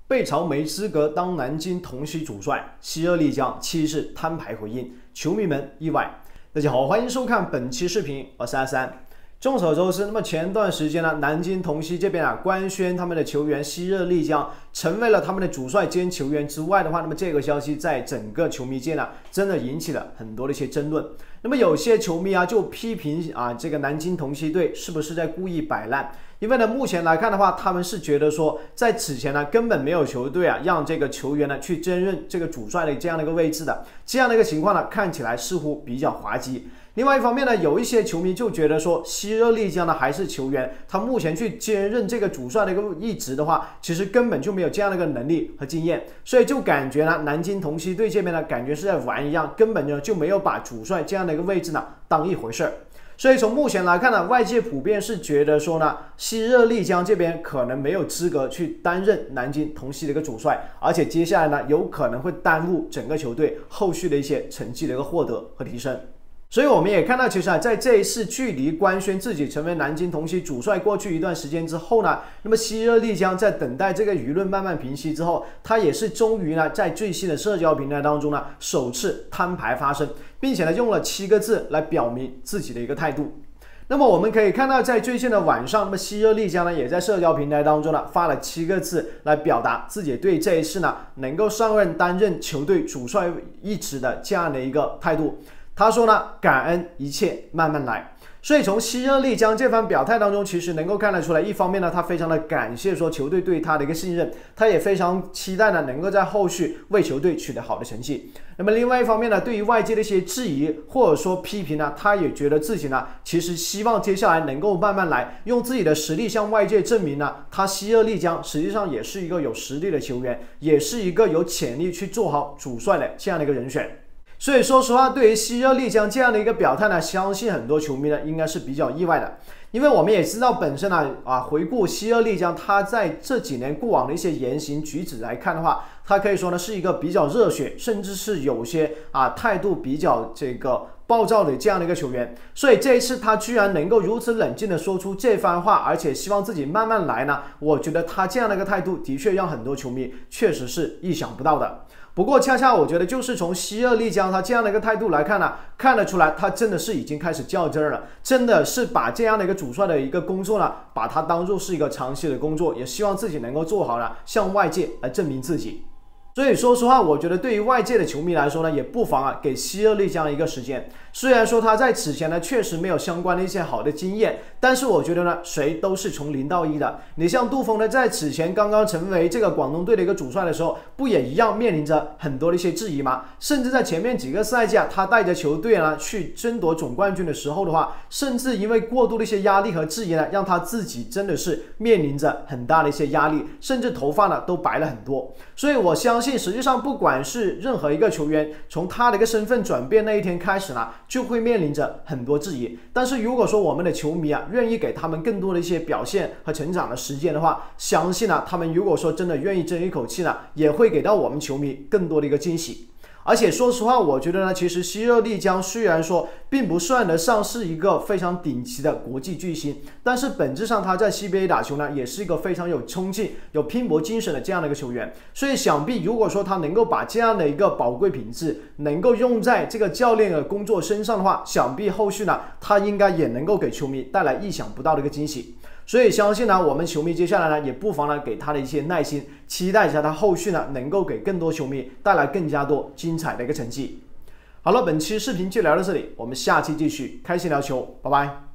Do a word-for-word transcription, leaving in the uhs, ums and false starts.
被嘲没资格当南京同曦主帅，昔日丽江气势摊牌回应，球迷们意外。大家好，欢迎收看本期视频，我是阿三。众所周知，那么前段时间呢，南京同曦这边啊官宣他们的球员昔日丽江成为了他们的主帅兼球员之外的话，那么这个消息在整个球迷界呢，真的引起了很多的一些争论。那么有些球迷啊就批评啊这个南京同曦队是不是在故意摆烂？因为呢，目前来看的话，他们是觉得说，在此前呢，根本没有球队啊让这个球员呢去争任这个主帅的这样的一个位置的，这样的一个情况呢，看起来似乎比较滑稽。另外一方面呢，有一些球迷就觉得说，昔日丽江呢还是球员，他目前去兼任这个主帅的一个一职的话，其实根本就没有这样的一个能力和经验，所以就感觉呢，南京同曦队这边呢，感觉是在玩一样，根本呢就没有把主帅这样的一个位置呢当一回事儿。所以从目前来看呢，外界普遍是觉得说呢，昔日丽江这边可能没有资格去担任南京同曦的一个主帅，而且接下来呢，有可能会耽误整个球队后续的一些成绩的一个获得和提升。所以我们也看到，其实啊，在这一次距离官宣自己成为南京同曦主帅过去一段时间之后呢，那么昔日丽江在等待这个舆论慢慢平息之后，他也是终于呢，在最新的社交平台当中呢，首次摊牌发声，并且呢，用了七个字来表明自己的一个态度。那么我们可以看到，在最近的晚上，那么昔日丽江呢，也在社交平台当中呢，发了七个字来表达自己对这一次呢，能够上任担任球队主帅一职的这样的一个态度。他说呢，感恩一切慢慢来。所以从昔日丽江这番表态当中，其实能够看得出来，一方面呢，他非常的感谢说球队对他的一个信任，他也非常期待呢，能够在后续为球队取得好的成绩。那么另外一方面呢，对于外界的一些质疑或者说批评呢，他也觉得自己呢，其实希望接下来能够慢慢来，用自己的实力向外界证明呢，他昔日丽江实际上也是一个有实力的球员，也是一个有潜力去做好主帅的这样的一个人选。所以说实话，对于昔日丽江这样的一个表态呢，相信很多球迷呢应该是比较意外的，因为我们也知道本身呢啊，回顾昔日丽江他在这几年过往的一些言行举止来看的话，他可以说呢是一个比较热血，甚至是有些啊态度比较这个暴躁的这样的一个球员。所以这一次他居然能够如此冷静的说出这番话，而且希望自己慢慢来呢，我觉得他这样的一个态度的确让很多球迷确实是意想不到的。不过恰恰我觉得就是从昔日丽江他这样的一个态度来看呢，看得出来他真的是已经开始较真了，真的是把这样的一个主帅的一个工作呢，把它当作是一个长期的工作，也希望自己能够做好了，向外界来证明自己。所以说实话，我觉得对于外界的球迷来说呢，也不妨啊给昔日丽江一个时间。虽然说他在此前呢确实没有相关的一些好的经验，但是我觉得呢，谁都是从零到一的。你像杜峰呢，在此前刚刚成为这个广东队的一个主帅的时候，不也一样面临着很多的一些质疑吗？甚至在前面几个赛季啊，他带着球队呢去争夺总冠军的时候的话，甚至因为过度的一些压力和质疑呢，让他自己真的是面临着很大的一些压力，甚至头发呢都白了很多。所以我相信，实际上不管是任何一个球员，从他的一个身份转变那一天开始呢，就会面临着很多质疑。但是如果说我们的球迷啊愿意给他们更多的一些表现和成长的时间的话，相信啊他们如果说真的愿意争一口气呢，也会给到我们球迷更多的一个惊喜。而且说实话，我觉得呢，其实昔日丽江虽然说并不算得上是一个非常顶级的国际巨星，但是本质上他在 C B A 打球呢，也是一个非常有冲劲、有拼搏精神的这样的一个球员。所以想必如果说他能够把这样的一个宝贵品质能够用在这个教练的工作身上的话，想必后续呢，他应该也能够给球迷带来意想不到的一个惊喜。所以相信呢，我们球迷接下来呢，也不妨呢给他的一些耐心，期待一下他后续呢能够给更多球迷带来更加多精彩的一个成绩。好了，本期视频就聊到这里，我们下期继续开心聊球，拜拜。